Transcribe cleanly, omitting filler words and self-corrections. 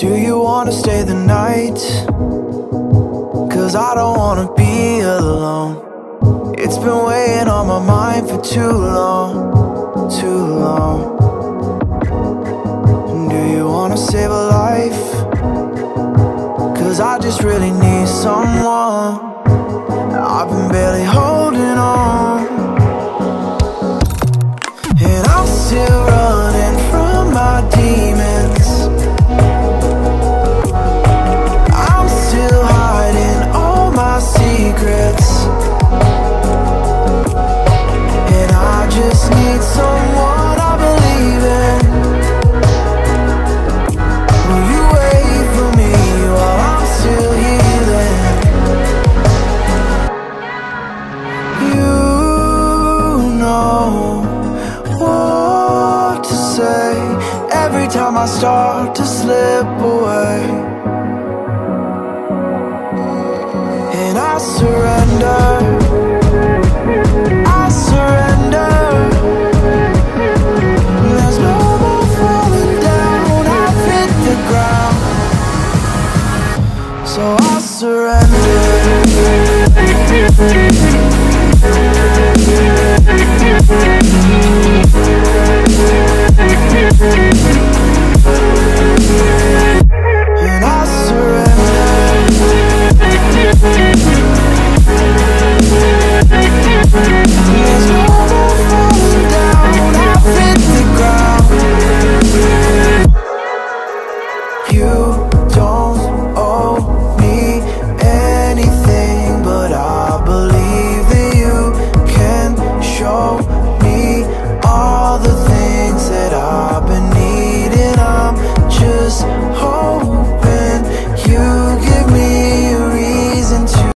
Do you wanna stay the night? 'Cause I don't wanna be alone. It's been weighing on my mind for too long, too long. Do you wanna save a life? 'Cause I just really need someone. I've been barely holding on, and I'm still running from my demons. I'm still hiding all my secrets, and I just need someone I believe in. Will you wait for me while I'm still healing? You know what to say every time I start to slip away, and I surrender, I surrender.